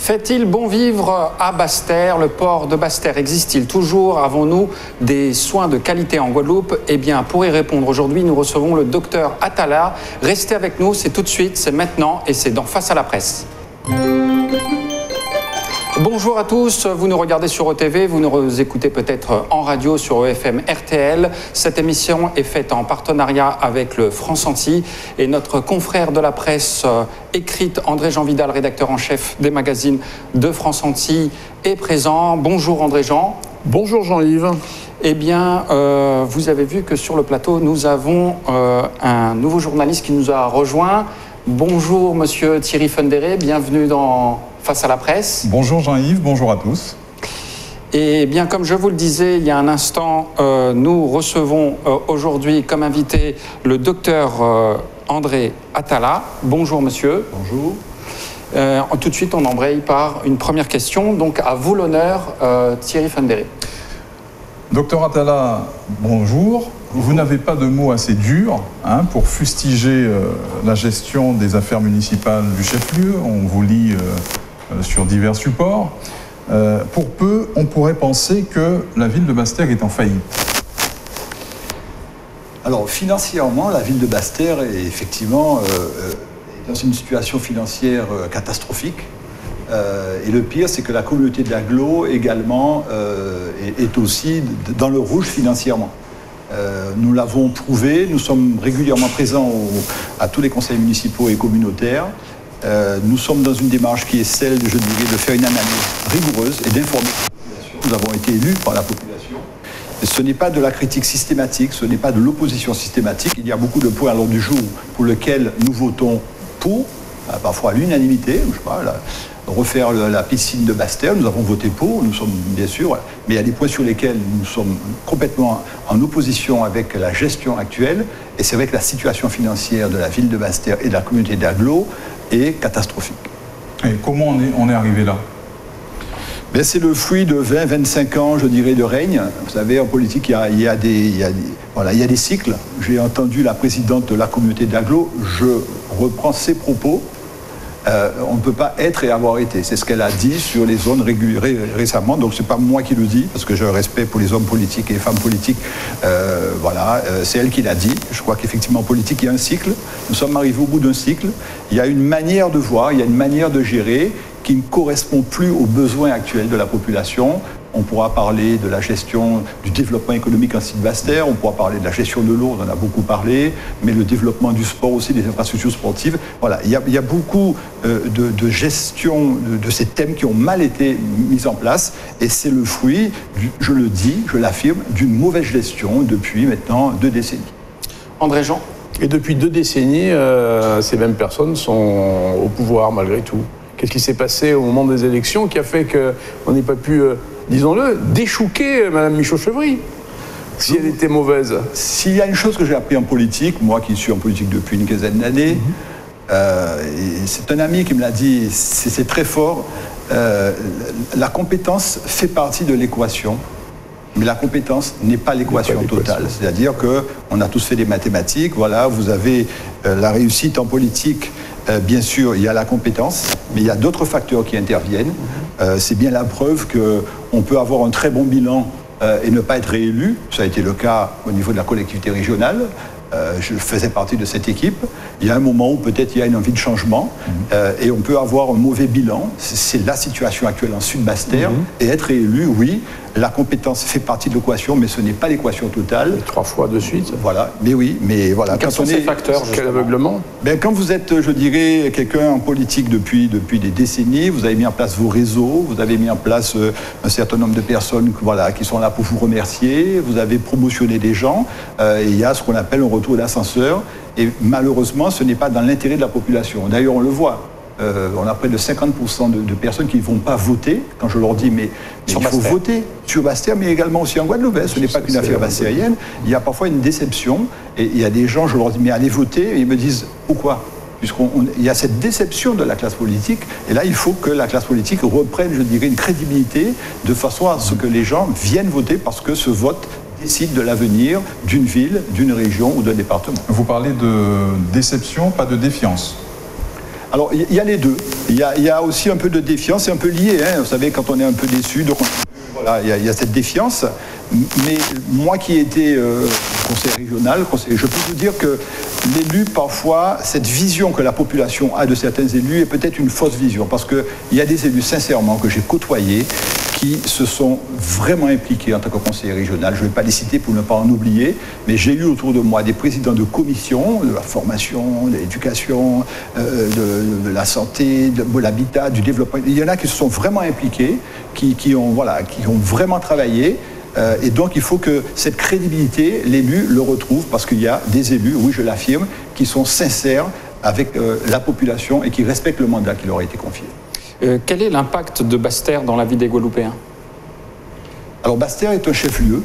Fait-il bon vivre à Basse-Terre? Le port de Basse-Terre existe-t-il toujours? Avons-nous des soins de qualité en Guadeloupe? Eh bien, pour y répondre aujourd'hui, nous recevons le docteur Atala. Restez avec nous, c'est tout de suite, c'est maintenant et c'est dans Face à la presse. Bonjour à tous, vous nous regardez sur OTV, vous nous écoutez peut-être en radio sur EFM RTL. Cette émission est faite en partenariat avec le France Antilles et notre confrère de la presse écrite, André-Jean Vidal, rédacteur en chef des magazines de France Antilles, est présent. Bonjour André-Jean. Bonjour Jean-Yves. Eh bien, vous avez vu que sur le plateau, nous avons un nouveau journaliste qui nous a rejoint. Bonjour Monsieur Thierry Fundéré, bienvenue dans Face à la presse. Bonjour Jean-Yves, bonjour à tous. Et bien, comme je vous le disais il y a un instant, nous recevons aujourd'hui comme invité le docteur André Atala. Bonjour monsieur. Bonjour. Tout de suite, on embraye par une première question. Donc, à vous l'honneur, Thierry Fundéré. Docteur Atala, bonjour. Vous n'avez pas de mots assez durs pour fustiger la gestion des affaires municipales du chef-lieu. On vous lit sur divers supports. Pour peu, on pourrait penser que la ville de Basse-Terre est en faillite. Alors, financièrement, la ville de Basse-Terre est effectivement dans une situation financière catastrophique. Et le pire, c'est que la communauté d'Aglo également est aussi dans le rouge financièrement. Nous l'avons prouvé, nous sommes régulièrement présents à tous les conseils municipaux et communautaires. Nous sommes dans une démarche qui est celle, je dirais, de faire une analyse rigoureuse et d'informer la population. Nous avons été élus par la population. Et ce n'est pas de la critique systématique, ce n'est pas de l'opposition systématique. Il y a beaucoup de points à l'ordre du jour pour lesquels nous votons pour, parfois à l'unanimité, je sais pas, refaire la piscine de Basse-Terre, nous avons voté pour, nous sommes bien sûr, mais il y a des points sur lesquels nous sommes complètement en opposition avec la gestion actuelle, et c'est vrai que la situation financière de la ville de Basse-Terre et de la communauté d'Aglo est catastrophique. Et comment on est arrivé là? C'est le fruit de 20-25 ans, je dirais, de règne. Vous savez, en politique, il y a des cycles. J'ai entendu la présidente de la communauté d'Aglo, je reprends ses propos. On ne peut pas être et avoir été. C'est ce qu'elle a dit sur les zones récemment. Donc, ce n'est pas moi qui le dis, parce que j'ai un respect pour les hommes politiques et les femmes politiques. C'est elle qui l'a dit. Je crois qu'effectivement, en politique, il y a un cycle. Nous sommes arrivés au bout d'un cycle. Il y a une manière de voir, il y a une manière de gérer qui ne correspond plus aux besoins actuels de la population. On pourra parler de la gestion du développement économique en site Basse-Terre, on pourra parler de la gestion de l'eau, on en a beaucoup parlé, mais le développement du sport aussi, des infrastructures sportives. Voilà, il y a beaucoup de gestion de ces thèmes qui ont mal été mis en place, et c'est le fruit, je le dis, je l'affirme, d'une mauvaise gestion depuis maintenant 2 décennies. André-Jean. Et depuis 2 décennies, ces mêmes personnes sont au pouvoir malgré tout. Qu'est-ce qui s'est passé au moment des élections qui a fait qu'on n'ait pas pu, disons-le, déchouquer Mme Michaud-Chevry, si elle était mauvaise? S'il y a une chose que j'ai appris en politique, moi qui suis en politique depuis une quinzaine d'années, c'est un ami qui me l'a dit, c'est très fort, la compétence fait partie de l'équation, mais la compétence n'est pas l'équation totale. C'est-à-dire qu'on a tous fait des mathématiques, voilà, vous avez la réussite en politique. Bien sûr, il y a la compétence, mais il y a d'autres facteurs qui interviennent. C'est bien la preuve qu'on peut avoir un très bon bilan et ne pas être réélu. Ça a été le cas au niveau de la collectivité régionale. Je faisais partie de cette équipe. Il y a un moment où peut-être il y a une envie de changement et on peut avoir un mauvais bilan. C'est la situation actuelle en Sud-Basse-Terre. Et être réélu, oui, la compétence fait partie de l'équation, mais ce n'est pas l'équation totale. 3 fois de suite. Voilà, mais oui, mais voilà. Quels sont ces facteurs? Quel aveuglement? Quand vous êtes, je dirais, quelqu'un en politique depuis des décennies, vous avez mis en place vos réseaux, vous avez mis en place un certain nombre de personnes qui sont là pour vous remercier, vous avez promotionné des gens, et il y a ce qu'on appelle un retour d'ascenseur, et malheureusement, ce n'est pas dans l'intérêt de la population. D'ailleurs, on le voit. On a près de 50% de personnes qui ne vont pas voter. Quand je leur dis, mais il faut voter sur Basse-Terre, mais également aussi en Guadeloupe. Ce n'est pas qu'une affaire basse-terrienne. Il y a parfois une déception. Et il y a des gens, je leur dis, mais allez voter. Et ils me disent, pourquoi? Puisqu'il y a cette déception de la classe politique. Et là, il faut que la classe politique reprenne, je dirais, une crédibilité de façon à ce que les gens viennent voter parce que ce vote décide de l'avenir d'une ville, d'une région ou d'un département. Vous parlez de déception, pas de défiance. Alors, il y a les deux. Il y a aussi un peu de défiance, c'est un peu lié, hein. Vous savez, quand on est un peu déçu, donc voilà, il y a cette défiance. Mais moi qui ai été conseiller régional, je peux vous dire que l'élu, parfois, cette vision que la population a de certains élus est peut-être une fausse vision. Parce qu'il y a des élus, sincèrement, que j'ai côtoyés, qui se sont vraiment impliqués en tant que conseiller régional. Je ne vais pas les citer pour ne pas en oublier, mais j'ai eu autour de moi des présidents de commissions, de la formation, de l'éducation, de la santé, de l'habitat, du développement. Il y en a qui se sont vraiment impliqués, qui ont vraiment travaillé. Et donc, il faut que cette crédibilité, l'élu le retrouve, parce qu'il y a des élus, oui, je l'affirme, qui sont sincères avec la population et qui respectent le mandat qui leur a été confié. Quel est l'impact de Basse-Terre dans la vie des Guadeloupéens? Alors, Basse-Terre est un chef-lieu.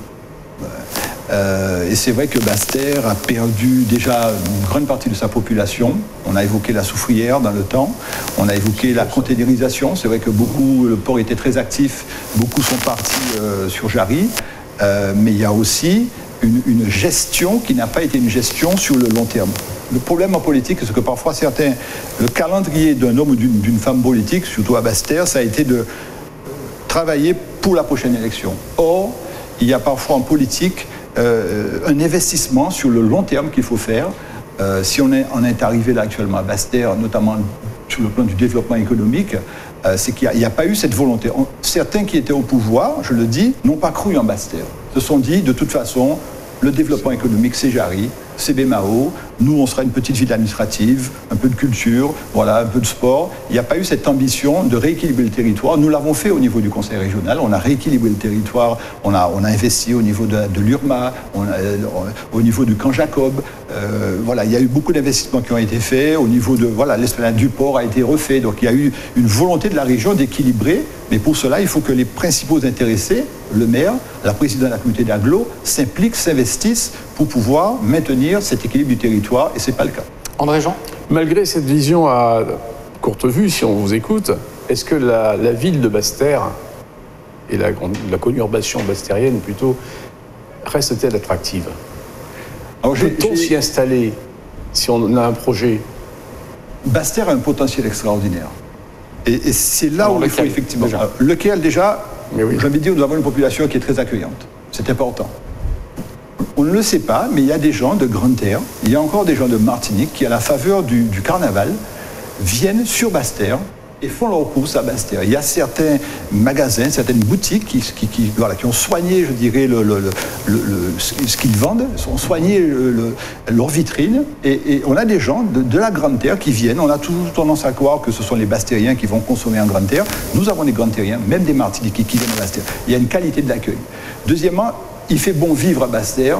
Et c'est vrai que Basse-Terre a perdu déjà une grande partie de sa population. On a évoqué la soufrière dans le temps. On a évoqué la containerisation. C'est vrai que le port était très actif. Beaucoup sont partis sur Jarry. Mais il y a aussi une gestion qui n'a pas été une gestion sur le long terme. Le problème en politique, c'est que parfois le calendrier d'un homme ou d'une femme politique, surtout à Basse-Terre, ça a été de travailler pour la prochaine élection. Or, il y a parfois en politique un investissement sur le long terme qu'il faut faire. Si on est arrivé là actuellement à Basse-Terre, notamment sur le plan du développement économique, c'est qu'il n'y a pas eu cette volonté. Certains qui étaient au pouvoir, je le dis, n'ont pas cru en Basse-Terre. Se sont dit, de toute façon, le développement économique, c'est Jarry, c'est Baie-Mahault. Nous, on sera une petite ville administrative, un peu de culture, voilà, un peu de sport. Il n'y a pas eu cette ambition de rééquilibrer le territoire. Nous l'avons fait au niveau du conseil régional. On a rééquilibré le territoire. On a investi au niveau de l'URMA, au niveau du camp Jacob. Voilà, il y a eu beaucoup d'investissements qui ont été faits. Au niveau de l'esplanade du port a été refait. Donc il y a eu une volonté de la région d'équilibrer. Mais pour cela, il faut que les principaux intéressés, le maire, la présidente de la communauté d'agglo, s'impliquent, s'investissent pour pouvoir maintenir cet équilibre du territoire, et ce n'est pas le cas. André Jean? Malgré cette vision à courte vue, si on vous écoute, est-ce que la ville de Basse-Terre et la conurbation bastérienne plutôt reste-t-elle attractive? Peut-on s'y installer si on a un projet? Basse-Terre a un potentiel extraordinaire. Et c'est là où il faut effectivement... Lequel déjà, j'ai envie de dire, nous avons une population qui est très accueillante. C'est important. On ne le sait pas, mais il y a des gens de Grande-Terre, il y a encore des gens de Martinique qui, à la faveur du carnaval, viennent sur Basse-Terre et font leurs courses à Basse-Terre. Il y a certains magasins, certaines boutiques qui ont soigné, je dirais, ce qu'ils vendent, ont soigné leur vitrine. Et on a des gens de la Grande-Terre qui viennent. On a toujours tendance à croire que ce sont les Basse-Terriens qui vont consommer en Grande-Terre. Nous avons des Grande-Terriens, même des Martiniquais qui viennent à Basse-Terre. Il y a une qualité de l'accueil. Deuxièmement, il fait bon vivre à Basse-Terre.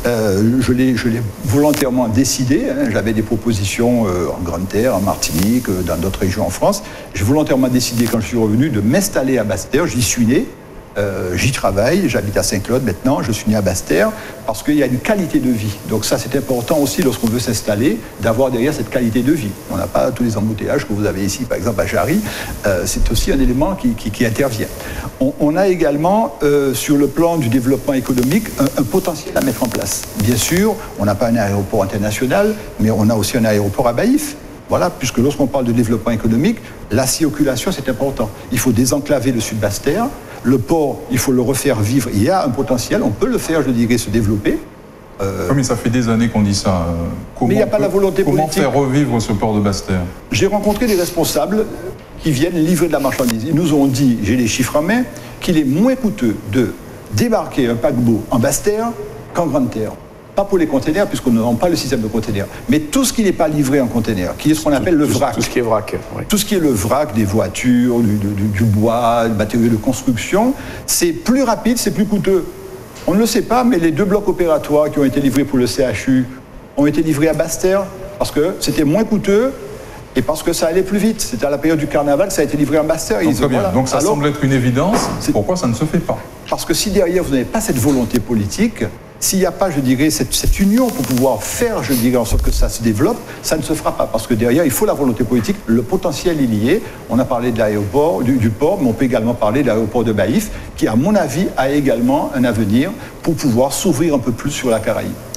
Je l'ai volontairement décidé. J'avais des propositions en Grande-Terre, en Martinique, dans d'autres régions en France. J'ai volontairement décidé, quand je suis revenu, de m'installer à Basse-Terre. J'y suis né. J'y travaille, j'habite à Saint-Claude maintenant, je suis né à Basse-Terre, parce qu'il y a une qualité de vie. Donc ça, c'est important aussi lorsqu'on veut s'installer, d'avoir derrière cette qualité de vie. On n'a pas tous les embouteillages que vous avez ici, par exemple à Jarry. C'est aussi un élément qui intervient. On a également, sur le plan du développement économique, un potentiel à mettre en place. Bien sûr, on n'a pas un aéroport international, mais on a aussi un aéroport à Baïf. Voilà, puisque lorsqu'on parle de développement économique, la circulation, c'est important. Il faut désenclaver le sud Basse-Terre. Le port, il faut le refaire vivre. Il y a un potentiel, on peut le faire, je dirais, se développer. Mais ça fait des années qu'on dit ça. Mais il n'y a pas la volonté politique. Comment faire revivre ce port de Basse-Terre? J'ai rencontré des responsables qui viennent livrer de la marchandise. Ils nous ont dit, j'ai les chiffres en main, qu'il est moins coûteux de débarquer un paquebot en Basse-Terre qu'en Grande-Terre. Pas pour les containers, puisqu'on n'a pas le système de containers, mais tout ce qui n'est pas livré en container, qui est ce qu'on appelle le vrac. Tout ce qui est vrac. Oui. Tout ce qui est le vrac des voitures, du bois, du matériau de construction, c'est plus rapide, c'est plus coûteux. On ne le sait pas, mais les 2 blocs opératoires qui ont été livrés pour le CHU ont été livrés à Basse-Terre parce que c'était moins coûteux et parce que ça allait plus vite. C'était à la période du carnaval, ça a été livré à Basse-Terre. Donc, très bien. Voilà. Donc ça semble être une évidence. Pourquoi ça ne se fait pas? Parce que si derrière vous n'avez pas cette volonté politique, s'il n'y a pas, je dirais, cette union pour pouvoir faire, je dirais, en sorte que ça se développe, ça ne se fera pas. Parce que derrière, il faut la volonté politique, le potentiel est lié. On a parlé de l'aéroport, du port, mais on peut également parler de l'aéroport de Baïf, qui, à mon avis, a également un avenir pour pouvoir s'ouvrir un peu plus sur la Caraïbe.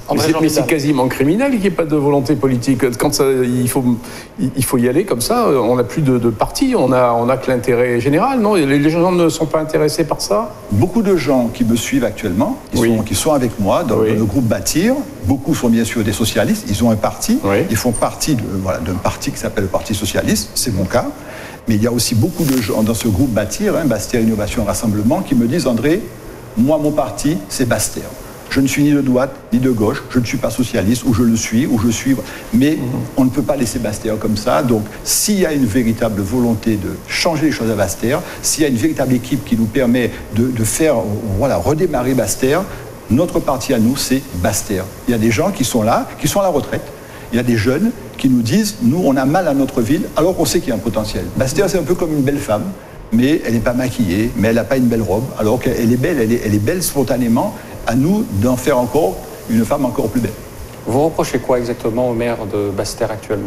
Mais c'est quasiment criminel qu'il n'y ait pas de volonté politique. Quand il faut y aller comme ça, on n'a plus de parti, on a que l'intérêt général, non? Les gens ne sont pas intéressés par ça? Beaucoup de gens qui me suivent actuellement, qui sont avec moi dans le groupe Bâtir, beaucoup sont bien sûr des socialistes, ils ont un parti, ils font partie d'un parti qui s'appelle le Parti Socialiste, c'est mon cas. Mais il y a aussi beaucoup de gens dans ce groupe Bâtir, Bastère Innovation Rassemblement, qui me disent, André, moi mon parti, c'est Bastère. Je ne suis ni de droite, ni de gauche, je ne suis pas socialiste, ou je le suis, ou je suis... Mais on ne peut pas laisser Bastère comme ça. Donc, s'il y a une véritable volonté de changer les choses à Bastère, s'il y a une véritable équipe qui nous permet de faire, redémarrer Bastère, notre parti à nous, c'est Bastère. Il y a des gens qui sont là, qui sont à la retraite. Il y a des jeunes qui nous disent, nous, on a mal à notre ville, alors qu'on sait qu'il y a un potentiel. Bastère, c'est un peu comme une belle femme, mais elle n'est pas maquillée, mais elle n'a pas une belle robe, alors qu'elle est belle, elle est belle spontanément. À nous d'en faire encore une femme encore plus belle. Vous reprochez quoi exactement au maire de Bastère actuellement?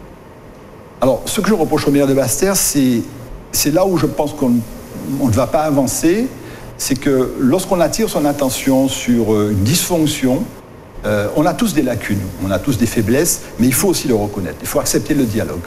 Alors, ce que je reproche au maire de Bastère, c'est là où je pense qu'on ne va pas avancer, c'est que lorsqu'on attire son attention sur une dysfonction, on a tous des lacunes, on a tous des faiblesses, mais il faut aussi le reconnaître, il faut accepter le dialogue.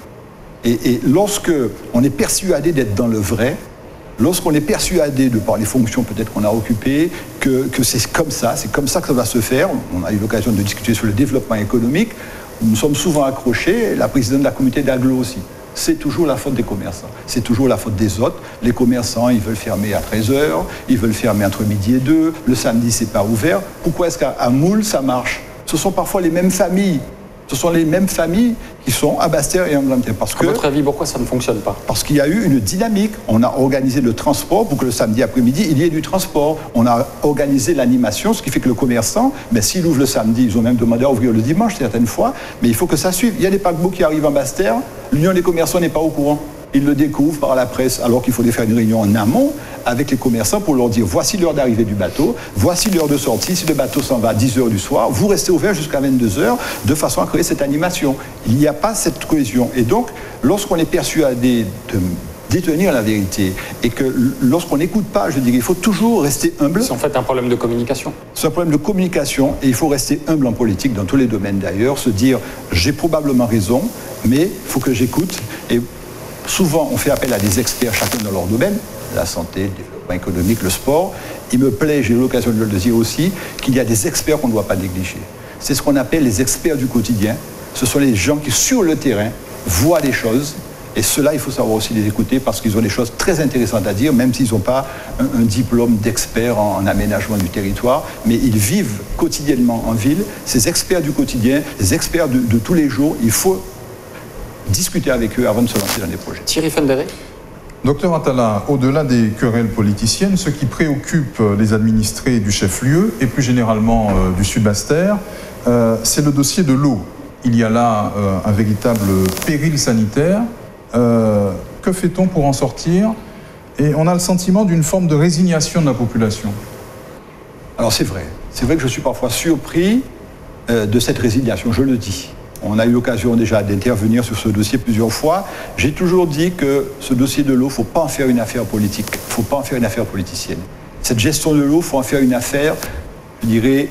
Et lorsque on est persuadé d'être dans le vrai, lorsqu'on est persuadé, de par les fonctions peut-être qu'on a occupées, que c'est comme ça que ça va se faire, on a eu l'occasion de discuter sur le développement économique, nous sommes souvent accrochés, la présidente de la communauté d'Aglo aussi. C'est toujours la faute des commerçants, c'est toujours la faute des autres. Les commerçants, ils veulent fermer à 13h, ils veulent fermer entre midi et 2, le samedi, c'est pas ouvert. Pourquoi est-ce qu'à Moule, ça marche? Ce sont parfois les mêmes familles. Ce sont les mêmes familles qui sont à Bastère et en Angleterre. À votre avis, pourquoi ça ne fonctionne pas? Parce qu'il y a eu une dynamique. On a organisé le transport pour que le samedi après-midi, il y ait du transport. On a organisé l'animation, ce qui fait que le commerçant, s'il ouvre le samedi, ils ont même demandé à ouvrir le dimanche certaines fois, mais il faut que ça suive. Il y a des paquebots qui arrivent en Bastère, l'Union des commerçants n'est pas au courant. Ils le découvrent par la presse, alors qu'il faudrait faire une réunion en amont avec les commerçants pour leur dire voici l'heure d'arrivée du bateau, voici l'heure de sortie, si le bateau s'en va à 10h du soir, vous restez ouvert jusqu'à 22h, de façon à créer cette animation. Il n'y a pas cette cohésion. Et donc, lorsqu'on est persuadé de détenir la vérité et que lorsqu'on n'écoute pas, je dirais, il faut toujours rester humble. C'est en fait un problème de communication. C'est un problème de communication et il faut rester humble en politique, dans tous les domaines d'ailleurs, se dire j'ai probablement raison, mais il faut que j'écoute. Et souvent, on fait appel à des experts, chacun dans leur domaine, la santé, le développement économique, le sport. Il me plaît, j'ai eu l'occasion de le dire aussi, qu'il y a des experts qu'on ne doit pas négliger. C'est ce qu'on appelle les experts du quotidien. Ce sont les gens qui, sur le terrain, voient les choses. Et ceux-là, il faut savoir aussi les écouter parce qu'ils ont des choses très intéressantes à dire, même s'ils n'ont pas un diplôme d'expert en aménagement du territoire. Mais ils vivent quotidiennement en ville. Ces experts du quotidien, les experts de tous les jours, il faut discuter avec eux avant de se lancer dans des projets. Thierry Fenderé. Docteur Atala, au-delà des querelles politiciennes, ce qui préoccupe les administrés du chef-lieu et plus généralement du Sud-Bastère, c'est le dossier de l'eau. Il y a là un véritable péril sanitaire. Que fait-on pour en sortir? Et on a le sentiment d'une forme de résignation de la population. Alors c'est vrai que je suis parfois surpris de cette résignation, je le dis. On a eu l'occasion déjà d'intervenir sur ce dossier plusieurs fois. J'ai toujours dit que ce dossier de l'eau, il ne faut pas en faire une affaire politique. Il ne faut pas en faire une affaire politicienne. Cette gestion de l'eau, il faut en faire une affaire, je dirais,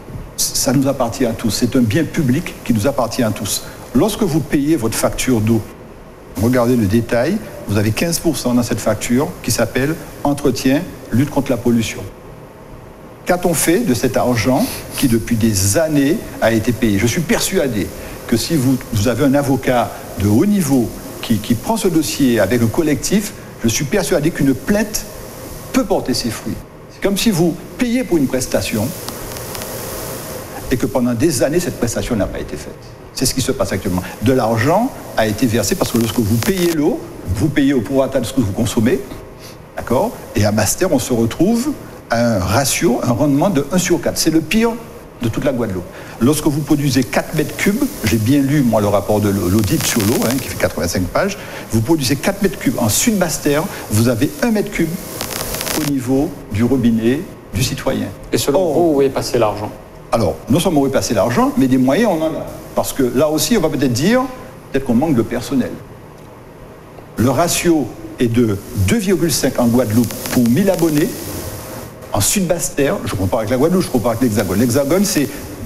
ça nous appartient à tous. C'est un bien public qui nous appartient à tous. Lorsque vous payez votre facture d'eau, regardez le détail, vous avez 15% dans cette facture qui s'appelle « Entretien, lutte contre la pollution ». Qu'a-t-on fait de cet argent qui, depuis des années, a été payé? Je suis persuadé que si vous avez un avocat de haut niveau qui prend ce dossier avec un collectif, je suis persuadé qu'une plainte peut porter ses fruits. C'est comme si vous payez pour une prestation et que pendant des années, cette prestation n'a pas été faite. C'est ce qui se passe actuellement. De l'argent a été versé parce que lorsque vous payez l'eau, vous payez au prorata de ce que vous consommez, d'accord? Et à Bastère, on se retrouve à un ratio, un rendement de 1/4. C'est le pire de toute la Guadeloupe. Lorsque vous produisez 4 mètres cubes, j'ai bien lu, moi, le rapport de l'audit sur l'eau, qui fait 85 pages, vous produisez 4 mètres cubes. En Sud-Bastère, vous avez 1 mètre cube au niveau du robinet du citoyen. Et selon vous, où est passé l'argent? Alors, non seulement où est passé l'argent, mais des moyens, on en a. Parce que là aussi, on va peut-être dire, peut-être qu'on manque de personnel. Le ratio est de 2,5 en Guadeloupe pour 1000 abonnés. En Sud-Bastère, je compare avec la Guadeloupe, je compare avec l'Hexagone. L'Hexagone, c'est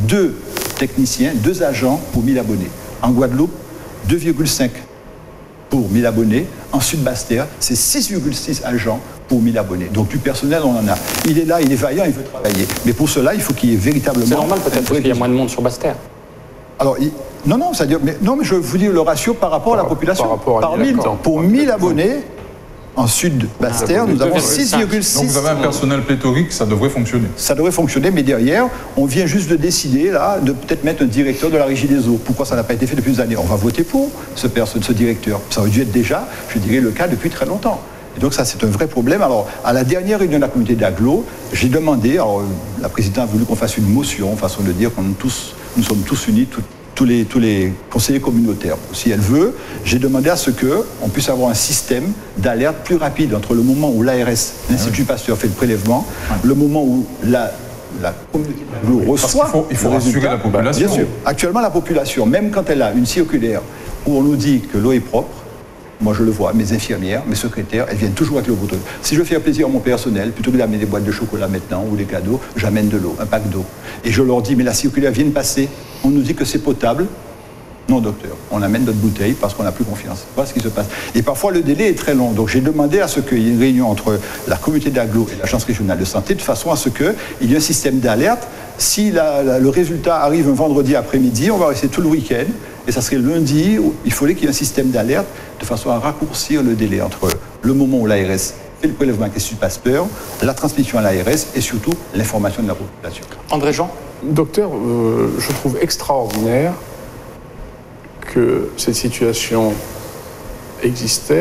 2 techniciens, 2 agents pour 1000 abonnés. En Guadeloupe, 2,5 pour 1000 abonnés. En Sud-Basse-Terre, c'est 6,6 agents pour 1000 abonnés. Donc du personnel, on en a. Il est là, il est vaillant, il veut travailler. Mais pour cela, il faut qu'il y ait véritablement... C'est normal peut-être parce qu'il y a moins de monde sur Basse-Terre. Alors, non, c'est-à-dire, mais je vous dis le ratio par rapport à la population. Par 1000, pour 1000 abonnés, en Sud-Basse-Terre, nous avons 6,6. Donc vous avez un personnel pléthorique, ça devrait fonctionner. Ça devrait fonctionner, mais derrière, on vient juste de décider, là, de peut-être mettre un directeur de la Régie des eaux. Pourquoi ça n'a pas été fait depuis des années? On va voter pour ce directeur. Ça aurait dû être déjà, je dirais, le cas depuis très longtemps. Et donc ça, c'est un vrai problème. Alors, à la dernière réunion de la communauté d'agglo, j'ai demandé, alors la présidente a voulu qu'on fasse une motion, façon de dire qu'on nous sommes tous unis, tous les conseillers communautaires. Si elle veut, j'ai demandé à ce qu'on puisse avoir un système d'alerte plus rapide entre le moment où l'ARS, l'Institut Pasteur, fait le prélèvement, le moment où la communauté d'agglo reçoit. Il faut rassurer la population. Bien sûr. Actuellement, la population, même quand elle a une circulaire où on nous dit que l'eau est propre, moi je le vois, mes infirmières, mes secrétaires, elles viennent toujours avec le bouton. Si je veux faire plaisir à mon personnel, plutôt que d'amener des boîtes de chocolat maintenant ou des cadeaux, j'amène de l'eau, un pack d'eau. Et je leur dis, mais la circulaire vient de passer, on nous dit que c'est potable. Non, docteur, on amène notre bouteille parce qu'on n'a plus confiance. Voilà ce qui se passe. Et parfois, le délai est très long. Donc, j'ai demandé à ce qu'il y ait une réunion entre la communauté d'agglo et l'agence régionale de santé, de façon à ce qu'il y ait un système d'alerte. Si le résultat arrive un vendredi après-midi, on va rester tout le week-end. Et ça serait lundi où il fallait qu'il y ait un système d'alerte de façon à raccourcir le délai entre le moment où l'ARS fait le prélèvement avec l'Institut Pasteur, la transmission à l'ARS et surtout l'information de la population. André Jean? Docteur, je trouve extraordinaire que cette situation existe,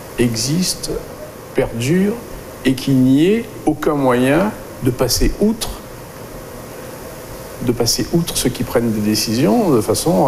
perdure, et qu'il n'y ait aucun moyen de passer outre ceux qui prennent des décisions de façon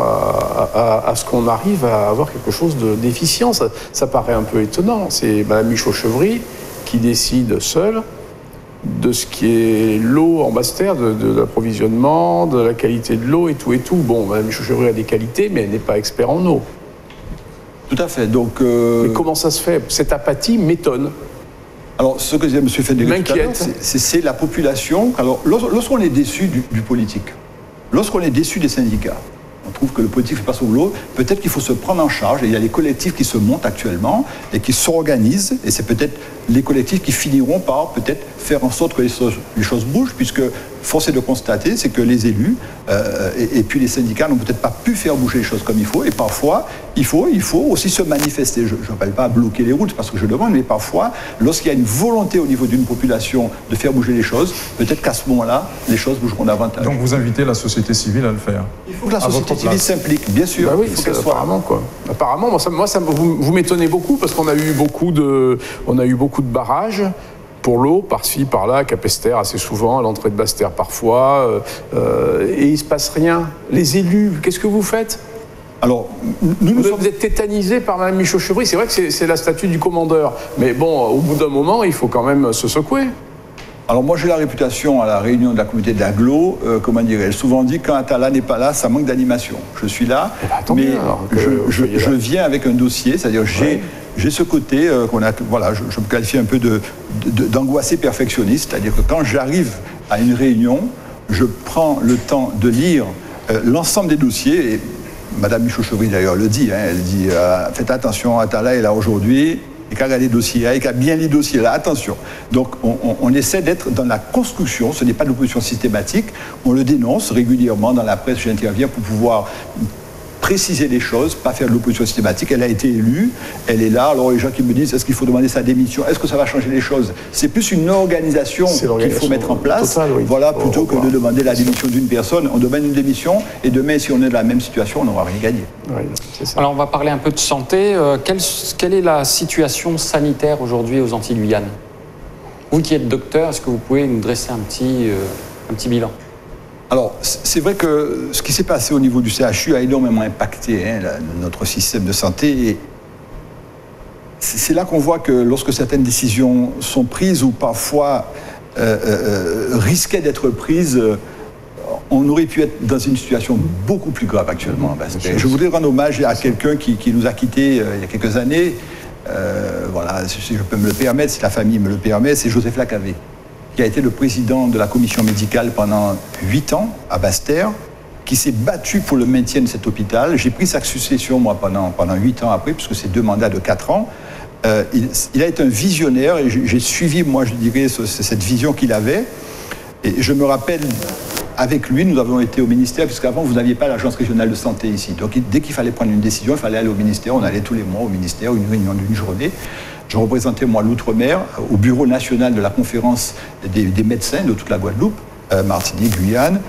à ce qu'on arrive à avoir quelque chose d'efficient. Ça paraît un peu étonnant. C'est Mme Michaud-Chevry qui décide seule de ce qui est l'eau en Basse-Terre, de l'approvisionnement, de la qualité de l'eau et tout. Bon, Mme Michaud-Chevry a des qualités, mais elle n'est pas expert en eau. Tout à fait. Donc, mais comment ça se fait? Cette apathie m'étonne. Alors, ce que disait M. Fédéric tout à l'heure, c'est la population. Alors, lorsqu'on est déçu du politique, lorsqu'on est déçu des syndicats, on trouve que le politique ne fait pas son boulot, peut-être qu'il faut se prendre en charge. Et il y a les collectifs qui se montent actuellement et qui s'organisent. Et c'est peut-être les collectifs qui finiront par peut-être faire en sorte que les choses bougent, puisque force est de constater, c'est que les élus et puis les syndicats n'ont peut-être pas pu faire bouger les choses comme il faut. Et parfois, il faut aussi se manifester. Je n'appelle pas à bloquer les routes parce que je demande, mais parfois, lorsqu'il y a une volonté au niveau d'une population de faire bouger les choses, peut-être qu'à ce moment-là, les choses bougeront davantage. Donc vous invitez la société civile à le faire? Il faut que la société civile s'implique, bien sûr. Bah oui, il faut qu'elle soit... apparemment, quoi. Apparemment, vous m'étonnez beaucoup parce qu'on a eu beaucoup de barrages pour l'eau, par-ci, par-là, à Capesterre assez souvent, à l'entrée de Basse-Terre parfois, et il ne se passe rien. Les élus, qu'est-ce que vous faites? Alors, vous êtes tétanisé par Mme Michaud-Chevry, c'est vrai que c'est la statue du commandeur, mais bon, au bout d'un moment, il faut quand même se secouer. Alors moi j'ai la réputation à la réunion de la communauté d'agglo, comment dirais-je, souvent dit quand Atala n'est pas là, ça manque d'animation. Je suis là, mais je viens avec un dossier, c'est-à-dire j'ai ce côté je me qualifie un peu d'angoissé perfectionniste, c'est-à-dire que quand j'arrive à une réunion, je prends le temps de lire l'ensemble des dossiers, et Mme Michaud-Chevry d'ailleurs le dit, elle dit faites attention, Atala est là aujourd'hui. Et qu'à regarder les dossiers, et qu'à bien les dossiers là, attention. Donc on essaie d'être dans la construction, ce n'est pas de l'opposition systématique, on le dénonce régulièrement dans la presse, j'interviens pour pouvoir préciser les choses, pas faire de l'opposition systématique. Elle a été élue, elle est là, alors les gens qui me disent est-ce qu'il faut demander sa démission, est-ce que ça va changer les choses? C'est plus une organisation qu'il faut mettre en place, totale, oui. Voilà, plutôt que de demander la démission d'une personne. On demande une démission, et demain, si on est dans la même situation, on n'aura rien gagné. Oui, c'est ça. Alors on va parler un peu de santé. Quelle est la situation sanitaire aujourd'hui aux Antilles-Guyane? Vous qui êtes docteur, est-ce que vous pouvez nous dresser un petit bilan? Alors, c'est vrai que ce qui s'est passé au niveau du CHU a énormément impacté notre système de santé. Et c'est là qu'on voit que lorsque certaines décisions sont prises ou parfois risquaient d'être prises, on aurait pu être dans une situation beaucoup plus grave actuellement. Je voudrais rendre hommage à quelqu'un qui nous a quittés il y a quelques années. Si je peux me le permettre, si la famille me le permet, c'est Joseph Lacavé. qui a été le président de la commission médicale pendant 8 ans à Basse-Terre, qui s'est battu pour le maintien de cet hôpital. J'ai pris sa succession, moi, pendant 8 ans après, puisque c'est 2 mandats de 4 ans. Il a été un visionnaire, et j'ai suivi, moi, je dirais, cette vision qu'il avait. Et je me rappelle, avec lui, nous avons été au ministère, puisqu'avant, vous n'aviez pas l'agence régionale de santé ici. Donc, dès qu'il fallait prendre une décision, il fallait aller au ministère. On allait tous les mois au ministère, une réunion d'une journée. Je représentais, moi, l'Outre-mer, au bureau national de la conférence des médecins de toute la Guadeloupe, Martinique, Guyane.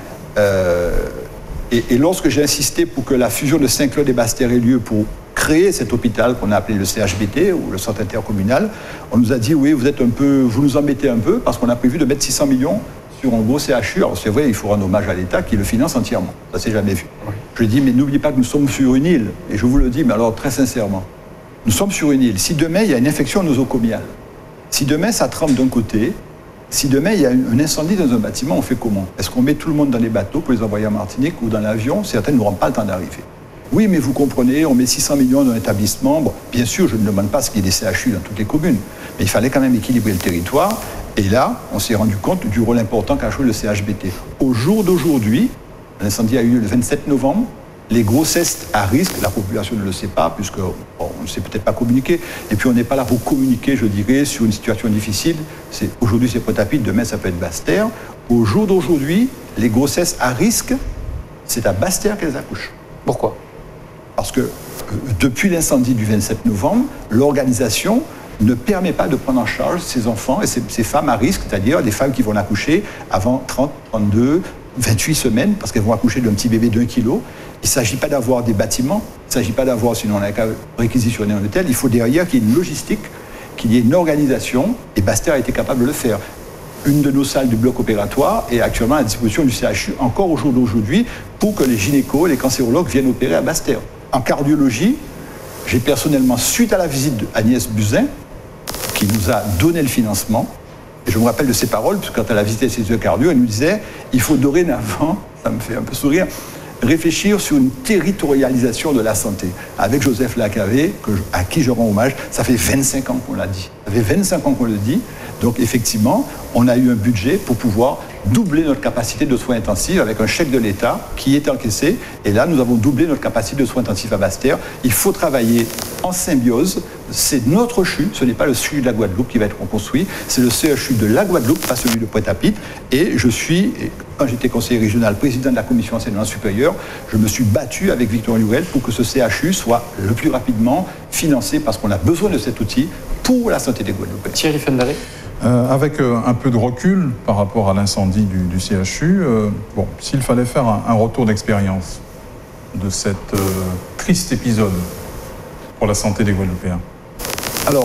Et lorsque j'ai insisté pour que la fusion de Saint-Claude et Basse-Terre ait lieu pour créer cet hôpital qu'on a appelé le CHBT, ou le centre intercommunal, on nous a dit, oui, vous nous embêtez un peu, parce qu'on a prévu de mettre 600 millions sur un gros CHU. Alors c'est vrai, il faut rendre hommage à l'État qui le finance entièrement. Ça s'est jamais vu. Oui. Je dis, mais n'oubliez pas que nous sommes sur une île. Et je vous le dis, mais alors très sincèrement, nous sommes sur une île. Si demain, il y a une infection nosocomiale, si demain, ça trempe d'un côté, si demain, il y a un incendie dans un bâtiment, on fait comment? Est-ce qu'on met tout le monde dans les bateaux pour les envoyer en Martinique ou dans l'avion? Certains n'auront pas le temps d'arriver. Oui, mais vous comprenez, on met 600 millions dans l'établissement. Bon, bien sûr, je ne demande pas ce qu'il y ait des CHU dans toutes les communes, mais il fallait quand même équilibrer le territoire. Et là, on s'est rendu compte du rôle important qu'a joué le CHBT. Au jour d'aujourd'hui, l'incendie a eu lieu le 27 novembre. Les grossesses à risque, la population ne le sait pas, puisque on ne sait peut-être pas communiquer. Et puis on n'est pas là pour communiquer, je dirais, sur une situation difficile. Aujourd'hui c'est Pointe-à-Pitre, demain ça peut être Basse-Terre. Au jour d'aujourd'hui, les grossesses à risque, c'est à Basse-Terre qu'elles accouchent. Pourquoi? Parce que depuis l'incendie du 27 novembre, l'organisation ne permet pas de prendre en charge ces enfants et ces femmes à risque, c'est-à-dire des femmes qui vont accoucher avant 30, 32, 28 semaines, parce qu'elles vont accoucher d'un petit bébé d'1 kilo. Il ne s'agit pas d'avoir des bâtiments, il ne s'agit pas d'avoir, sinon on a qu'à réquisitionner un hôtel, il faut derrière qu'il y ait une logistique, qu'il y ait une organisation, et Basse-Terre a été capable de le faire. Une de nos salles du bloc opératoire est actuellement à la disposition du CHU, encore au jour d'aujourd'hui, pour que les gynécos, les cancérologues viennent opérer à Basse-Terre. En cardiologie, j'ai personnellement, suite à la visite d'Agnès Buzyn, qui nous a donné le financement, et je me rappelle de ses paroles, parce que quand elle a visité ses yeux cardio, elle nous disait, il faut dorénavant, ça me fait un peu sourire, réfléchir sur une territorialisation de la santé. Avec Joseph Lacavé, à qui je rends hommage, ça fait 25 ans qu'on l'a dit. Ça fait 25 ans qu'on le dit. Donc effectivement, on a eu un budget pour pouvoir doubler notre capacité de soins intensifs avec un chèque de l'État qui est encaissé. Et là, nous avons doublé notre capacité de soins intensifs à Basse-Terre. Il faut travailler en symbiose. C'est notre CHU, ce n'est pas le CHU de la Guadeloupe qui va être reconstruit, c'est le CHU de la Guadeloupe, pas celui de Pointe-à-Pitre. Et je suis, quand j'étais conseiller régional, président de la commission enseignement supérieur, je me suis battu avec Victor Lurel pour que ce CHU soit le plus rapidement financé parce qu'on a besoin de cet outil pour la santé des Guadeloupéens. Thierry Fendary. Avec un peu de recul par rapport à l'incendie du CHU, s'il fallait faire un retour d'expérience de cet triste épisode pour la santé des Guadeloupéens. Alors,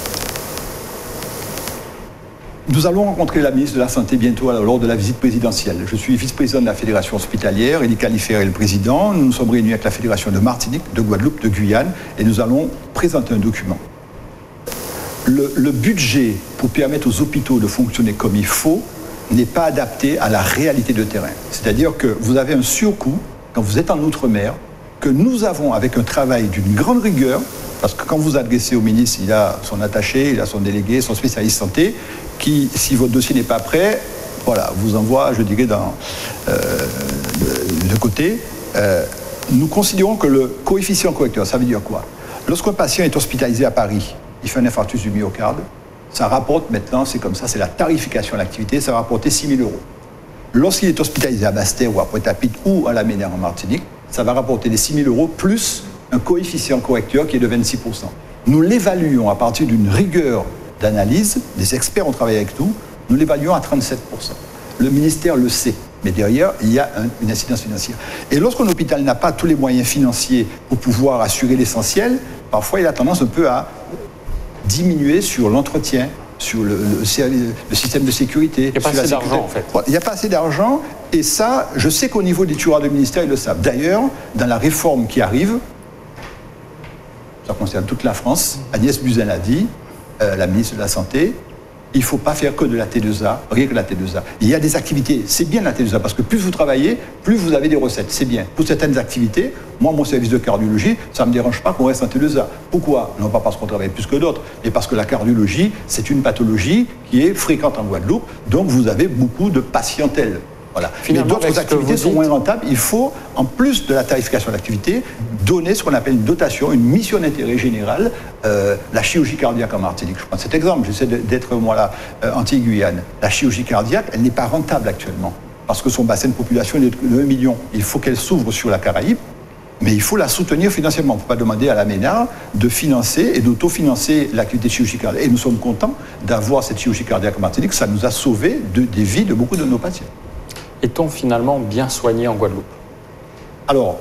nous allons rencontrer la ministre de la Santé bientôt lors de la visite présidentielle. Je suis vice-président de la Fédération hospitalière, Elie Califère est le président. Nous nous sommes réunis avec la Fédération de Martinique, de Guadeloupe, de Guyane, et nous allons présenter un document. Le budget pour permettre aux hôpitaux de fonctionner comme il faut n'est pas adapté à la réalité de terrain. C'est-à-dire que vous avez un surcoût quand vous êtes en Outre-mer, que nous avons avec un travail d'une grande rigueur, parce que quand vous adressez au ministre, il a son attaché, il a son délégué, son spécialiste santé, qui, si votre dossier n'est pas prêt, voilà, vous envoie, je dirais, de côté. Nous considérons que le coefficient correcteur, ça veut dire quoi? Lorsqu'un patient est hospitalisé à Paris, il fait un infarctus du myocarde, ça rapporte maintenant, c'est comme ça, c'est la tarification à l'activité, ça va rapporter 6 000 euros. Lorsqu'il est hospitalisé à Basse-Terre ou à Pointe-à-Pitre ou à la Ménère en Martinique, ça va rapporter les 6 000 euros plus un coefficient correcteur qui est de 26%. Nous l'évaluons à partir d'une rigueur d'analyse, des experts ont travaillé avec nous l'évaluons à 37%. Le ministère le sait, mais derrière, il y a une incidence financière. Et lorsqu'un hôpital n'a pas tous les moyens financiers pour pouvoir assurer l'essentiel, parfois il a tendance un peu à diminuer sur l'entretien, sur le système de sécurité. Il n'y a pas assez d'argent, en fait. Il n'y a pas assez d'argent, et ça, je sais qu'au niveau des tueurs de ministère, ils le savent. D'ailleurs, dans la réforme qui arrive, ça concerne toute la France, Agnès Buzyn l'a dit, la ministre de la Santé, il ne faut pas faire que de la T2A, rien que la T2A. Il y a des activités, c'est bien la T2A, parce que plus vous travaillez, plus vous avez des recettes, c'est bien. Pour certaines activités, Moi, mon service de cardiologie, ça ne me dérange pas qu'on reste en T2A. Pourquoi? Non pas parce qu'on travaille plus que d'autres, mais parce que la cardiologie, c'est une pathologie qui est fréquente en Guadeloupe, donc vous avez beaucoup de patientèle. Voilà. Mais d'autres activités sont moins rentables. Il faut, en plus de la tarification d'activité, donner ce qu'on appelle une dotation, une mission d'intérêt général, la chirurgie cardiaque en Martinique. Je prends cet exemple, j'essaie d'être, moi, là, anti-Guyane. La chirurgie cardiaque, elle n'est pas rentable actuellement, parce que son bassin de population est de 1 million. Il faut qu'elle s'ouvre sur la Caraïbe, mais il faut la soutenir financièrement. On ne peut pas demander à la MENA de financer et d'autofinancer l'activité de chirurgie cardiaque. Et nous sommes contents d'avoir cette chirurgie cardiaque en Martinique. Ça nous a sauvé des vies de beaucoup de nos patients. Est-on finalement bien soigné en Guadeloupe? Alors,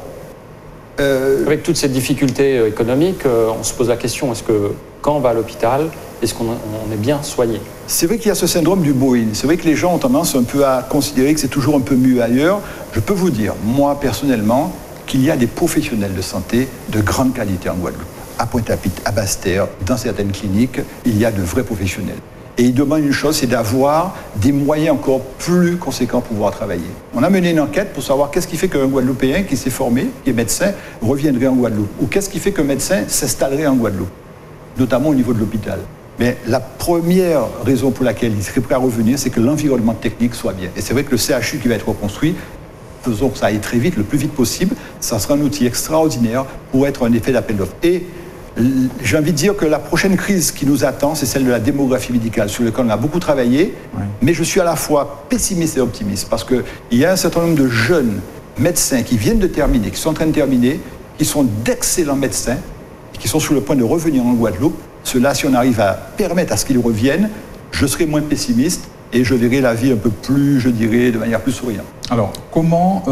avec toutes ces difficultés économiques, on se pose la question, est-ce que quand on va à l'hôpital, est-ce qu'on est bien soigné? C'est vrai qu'il y a ce syndrome du Boeing. C'est vrai que les gens ont tendance un peu à considérer que c'est toujours un peu mieux ailleurs. Je peux vous dire, moi personnellement, qu'il y a des professionnels de santé de grande qualité en Guadeloupe. À Pointe-à-Pitre, à Basse-Terre, dans certaines cliniques, il y a de vrais professionnels. Et ils demandent une chose, c'est d'avoir des moyens encore plus conséquents pour pouvoir travailler. On a mené une enquête pour savoir qu'est-ce qui fait qu'un Guadeloupéen qui s'est formé, qui est médecin, reviendrait en Guadeloupe. Ou qu'est-ce qui fait qu'un médecin s'installerait en Guadeloupe, notamment au niveau de l'hôpital. Mais la première raison pour laquelle il serait prêt à revenir, c'est que l'environnement technique soit bien. Et c'est vrai que le CHU qui va être reconstruit, faisons que ça aille très vite, le plus vite possible, ça sera un outil extraordinaire pour être un effet d'appel d'offres. Et j'ai envie de dire que la prochaine crise qui nous attend, c'est celle de la démographie médicale, sur laquelle on a beaucoup travaillé, mais je suis à la fois pessimiste et optimiste, parce qu'il y a un certain nombre de jeunes médecins qui viennent de terminer, qui sont en train de terminer, qui sont d'excellents médecins, qui sont sur le point de revenir en Guadeloupe. Cela, si on arrive à permettre à ce qu'ils reviennent, je serai moins pessimiste et je verrai la vie un peu plus, je dirais, de manière plus souriante. Alors, comment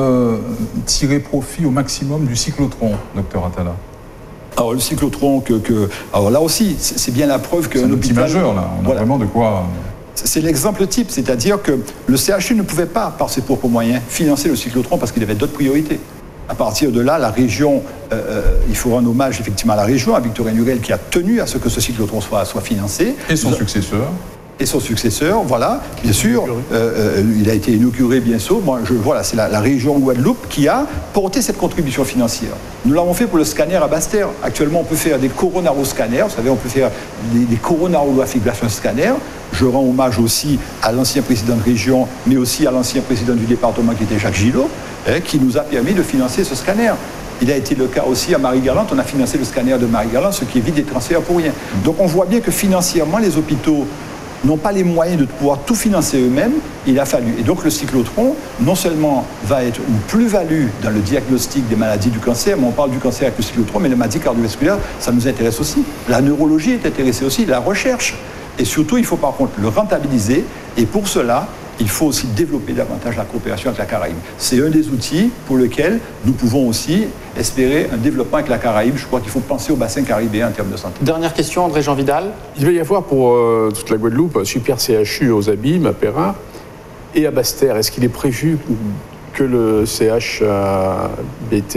tirer profit au maximum du cyclotron, docteur Atala? Alors le cyclotron, alors là aussi, c'est bien la preuve qu'un outil majeur, là. On a vraiment de quoi... C'est l'exemple type, c'est-à-dire que le CHU ne pouvait pas, par ses propres moyens, financer le cyclotron parce qu'il avait d'autres priorités. À partir de là, la région, il faut rendre hommage effectivement à la région, à Victorien Lurel, qui a tenu à ce que ce cyclotron soit financé. Et son successeur. Et son successeur, voilà, bien sûr, il a été inauguré bien sûr. Voilà, c'est la région Guadeloupe qui a porté cette contribution financière. Nous l'avons fait pour le scanner à Basse-Terre. Actuellement, on peut faire des coronaroscanners, vous savez, on peut faire des coronarographies scanner. Je rends hommage aussi à l'ancien président de région, mais aussi à l'ancien président du département qui était Jacques Gillot, qui nous a permis de financer ce scanner. Il a été le cas aussi à Marie-Galante, on a financé le scanner de Marie-Galante, ce qui évite des transferts pour rien. Donc on voit bien que financièrement, les hôpitaux n'ont pas les moyens de pouvoir tout financer eux-mêmes, il a fallu. Et donc le cyclotron, non seulement va être une plus-value dans le diagnostic des maladies du cancer, mais on parle du cancer avec le cyclotron, mais les maladies cardiovasculaires, ça nous intéresse aussi. La neurologie est intéressée aussi, la recherche. Et surtout, il faut par contre le rentabiliser, et pour cela, il faut aussi développer davantage la coopération avec la Caraïbe. C'est un des outils pour lequel nous pouvons aussi espérer un développement avec la Caraïbe. Je crois qu'il faut penser au bassin caribéen en termes de santé. Dernière question, André-Jean Vidal. Il va y avoir pour toute la Guadeloupe un super CHU aux Abîmes, à Perrin et à Basse-Terre. Est-ce qu'il est prévu que le CH BT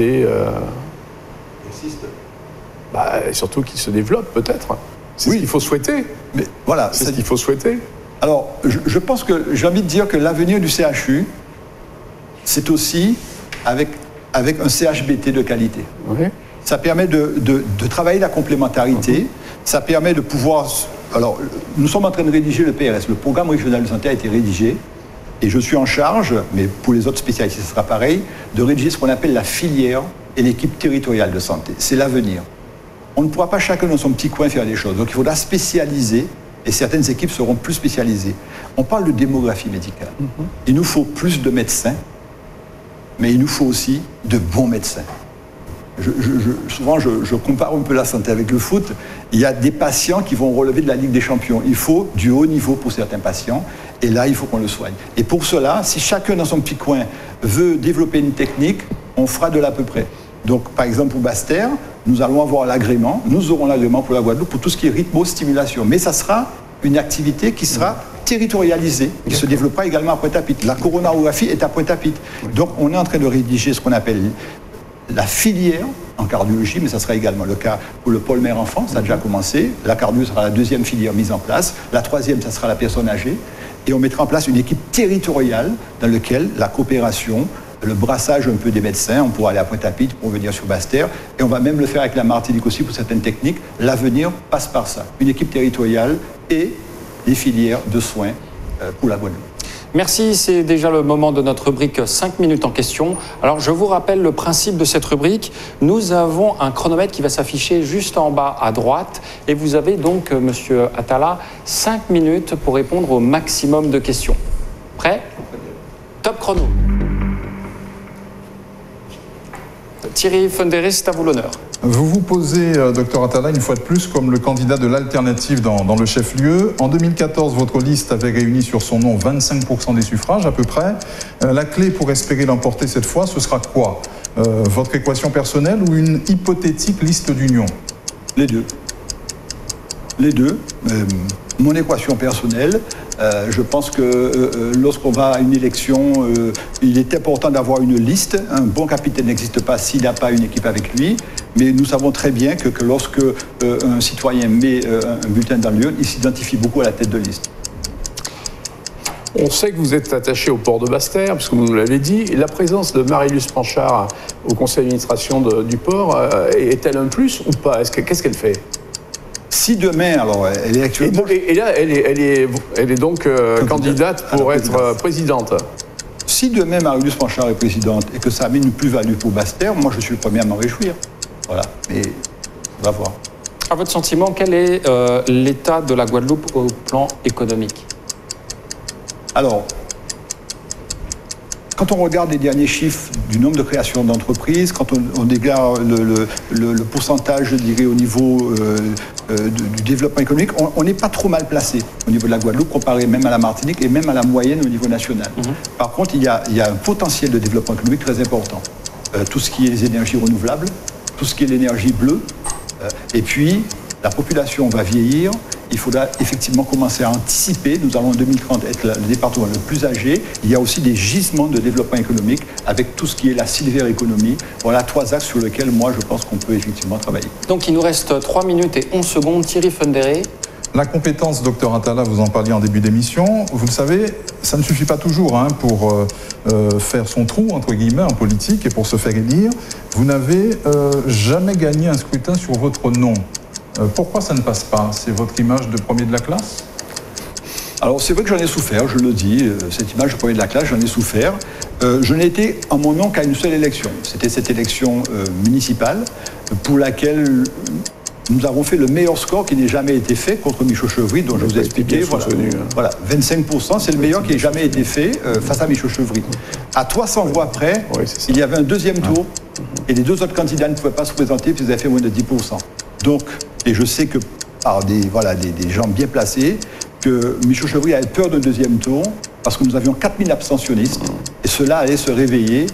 existe? Surtout qu'il se développe peut-être. C'est ce qu'il faut souhaiter. Mais voilà, c'est ce qu'il faut souhaiter. Alors, je pense que j'ai envie de dire que l'avenir du CHU, c'est aussi avec un CHBT de qualité. Oui. Ça permet de travailler la complémentarité, ça permet de pouvoir... Alors, nous sommes en train de rédiger le PRS, le programme régional de santé a été rédigé, et je suis en charge, mais pour les autres spécialités, ce sera pareil, de rédiger ce qu'on appelle la filière et l'équipe territoriale de santé. C'est l'avenir. On ne pourra pas chacun dans son petit coin faire des choses, donc il faudra spécialiser, et certaines équipes seront plus spécialisées. On parle de démographie médicale. Il nous faut plus de médecins, mais il nous faut aussi de bons médecins. Souvent, je compare un peu la santé avec le foot. Il y a des patients qui vont relever de la Ligue des Champions. Il faut du haut niveau pour certains patients, et là, il faut qu'on le soigne. Et pour cela, si chacun dans son petit coin veut développer une technique, on fera de l'à peu près. Donc, par exemple, pour Basse-Terre, nous allons avoir l'agrément, nous aurons l'agrément pour la Guadeloupe pour tout ce qui est rythmo-stimulation. Mais ça sera une activité qui sera territorialisée, qui se développera également à Pointe-à-Pitre. La coronarographie est à Pointe-à-Pitre. Donc, on est en train de rédiger ce qu'on appelle la filière en cardiologie, mais ça sera également le cas pour le pôle mère-enfant, ça a déjà commencé. La cardio sera la deuxième filière mise en place. La troisième, ça sera la personne âgée. Et on mettra en place une équipe territoriale dans laquelle la coopération le brassage un peu des médecins. On pourra aller à Pointe-à-Pitre pour venir sur Basse-Terre. Et on va même le faire avec la Martinique aussi pour certaines techniques. L'avenir passe par ça. Une équipe territoriale et des filières de soins pour la Guadeloupe. Merci, c'est déjà le moment de notre rubrique 5 minutes en question. Alors je vous rappelle le principe de cette rubrique. Nous avons un chronomètre qui va s'afficher juste en bas à droite et vous avez donc, Monsieur Atala, 5 minutes pour répondre au maximum de questions. Prêt ? Top chrono. Thierry Funderé, c'est à vous l'honneur. Vous vous posez, Dr Atala, une fois de plus, comme le candidat de l'alternative dans le chef-lieu. En 2014, votre liste avait réuni sur son nom 25% des suffrages, à peu près. La clé pour espérer l'emporter cette fois, ce sera quoi ? Votre équation personnelle ou une hypothétique liste d'union ? Les deux. Les deux. Mon équation personnelle, je pense que lorsqu'on va à une élection, il est important d'avoir une liste. Un bon capitaine n'existe pas s'il n'a pas une équipe avec lui. Mais nous savons très bien que lorsque un citoyen met un bulletin dans l'urne, il s'identifie beaucoup à la tête de liste. On sait que vous êtes attaché au port de Basse-Terre, puisque vous nous l'avez dit. La présence de Marie-Luce Panchard au conseil d'administration du port, est-elle un plus ou pas ? Qu'est-ce qu'elle fait ? Si demain, alors elle est actuellement... Et là, elle est donc candidate pour être présidente. Si demain Marie-Luce Panchard est présidente et que ça amène une plus-value pour Basse-Terre, moi je suis le premier à m'en réjouir. Voilà, mais on va voir. À votre sentiment, quel est l'état de la Guadeloupe au plan économique ? Alors, quand on regarde les derniers chiffres du nombre de créations d'entreprises, quand on regarde le pourcentage, je dirais, au niveau du développement économique, on n'est pas trop mal placé au niveau de la Guadeloupe, comparé même à la Martinique et même à la moyenne au niveau national. Par contre, il y a un potentiel de développement économique très important. Tout ce qui est les énergies renouvelables, tout ce qui est l'énergie bleue, et puis la population va vieillir. Il faudra effectivement commencer à anticiper. Nous allons en 2030 être le département le plus âgé. Il y a aussi des gisements de développement économique avec tout ce qui est la silver economy. Voilà 3 axes sur lesquels moi je pense qu'on peut effectivement travailler. Donc il nous reste 3 minutes et 11 secondes. Thierry Funderé. La compétence, Dr Atala, vous en parliez en début d'émission, vous le savez, ça ne suffit pas toujours pour faire son trou, entre guillemets, en politique et pour se faire élire. Vous n'avez jamais gagné un scrutin sur votre nom. Pourquoi ça ne passe pas ? C'est votre image de premier de la classe ? Alors c'est vrai que j'en ai souffert, je le dis, cette image de premier de la classe, j'en ai souffert. Je n'ai été en mon nom qu'à une seule élection. C'était cette élection municipale pour laquelle nous avons fait le meilleur score qui n'ait jamais été fait contre Michaud Chevry, dont je vous ai expliqué. Voilà, 25%, c'est le meilleur qui ait jamais été fait face à Michaud Chevry. À 300 voix près, il y avait un deuxième tour et les 2 autres candidats ne pouvaient pas se présenter parce qu'ils avaient fait moins de 10%. Donc, et je sais que par des gens bien placés, que Michaud Chevry avait peur d'un deuxième tour parce que nous avions 4000 abstentionnistes et cela allait se réveiller.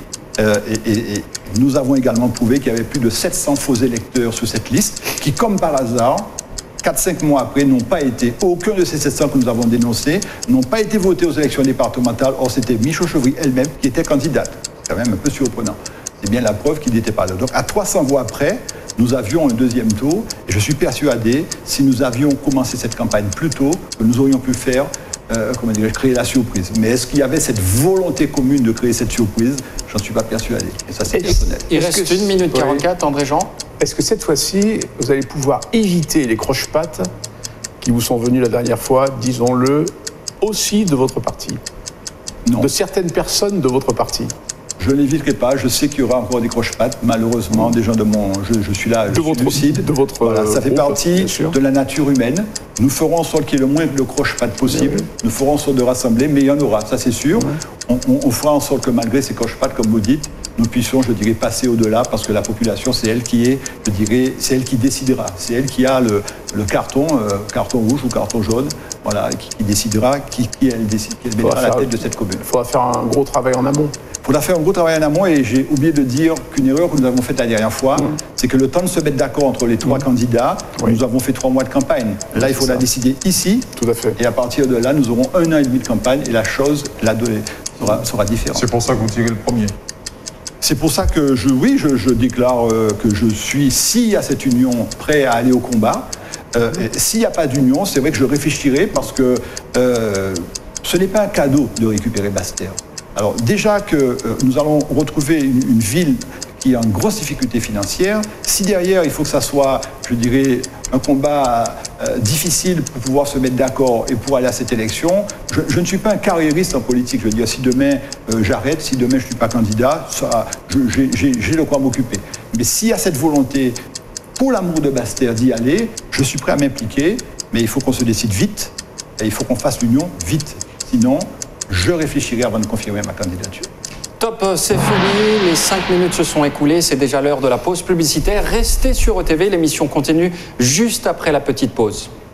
Et nous avons également prouvé qu'il y avait plus de 700 faux électeurs sur cette liste qui, comme par hasard, 4-5 mois après, n'ont pas été, aucun de ces 700 que nous avons dénoncés, n'ont pas été votés aux élections départementales. Or, c'était Michaud Chevry elle-même qui était candidate. C'est quand même un peu surprenant. C'est bien la preuve qu'il n'était pas là. Donc, à 300 voix près, nous avions un deuxième tour. Et je suis persuadé, si nous avions commencé cette campagne plus tôt, que nous aurions pu faire, créer la surprise. Mais est-ce qu'il y avait cette volonté commune de créer cette surprise ? J'en suis pas persuadé. Et ça, c'est personnel. Il reste 1 minute 44, André Jean. Est-ce que cette fois-ci, vous allez pouvoir éviter les croche-pattes qui vous sont venus la dernière fois, disons-le, aussi de votre parti ? Non. De certaines personnes de votre parti ? Je n'éviterai pas. Je sais qu'il y aura encore des croche-pattes, malheureusement, des gens de mon... Je suis là, je suis lucide. De votre voilà, ça fait partie de la nature humaine. Nous ferons en sorte qu'il y ait le moins de croche-pattes possible. Oui. Nous ferons en sorte de rassembler, mais il y en aura, ça c'est sûr. Oui. On fera en sorte que malgré ces croche-pattes, comme vous dites, nous puissions, je dirais, passer au-delà, parce que la population, c'est elle qui est, je dirais, c'est elle qui décidera. C'est elle qui a le carton rouge ou carton jaune, voilà, qui décidera qui elle mettra à la tête de cette commune. Il faudra faire un gros travail en amont. Il faudra faire un gros travail en amont, et j'ai oublié de dire qu'une erreur que nous avons faite la dernière fois, c'est que le temps de se mettre d'accord entre les 3 candidats, nous avons fait 3 mois de campagne. Là, il faudra décider ici. Tout à fait. Et à partir de là, nous aurons 1 an et demi de campagne, et la chose sera différente. C'est pour ça que vous tirez le premier. C'est pour ça que je déclare que je suis, s'il y a cette union, prêt à aller au combat. S'il n'y a pas d'union, c'est vrai que je réfléchirai, parce que ce n'est pas un cadeau de récupérer Basse-Terre. Alors déjà que nous allons retrouver une ville qui est en grosse difficulté financière, si derrière il faut que ça soit, je dirais, un combat difficile pour pouvoir se mettre d'accord et pour aller à cette élection, je ne suis pas un carriériste en politique. Je veux dire, si demain j'arrête, si demain je ne suis pas candidat, j'ai de quoi m'occuper. Mais s'il y a cette volonté, pour l'amour de Basse-Terre, d'y aller, je suis prêt à m'impliquer, mais il faut qu'on se décide vite, et il faut qu'on fasse l'union vite. Sinon, je réfléchirai avant de confirmer ma candidature. Top, c'est fini, les 5 minutes se sont écoulées, c'est déjà l'heure de la pause publicitaire. Restez sur ETV, l'émission continue juste après la petite pause.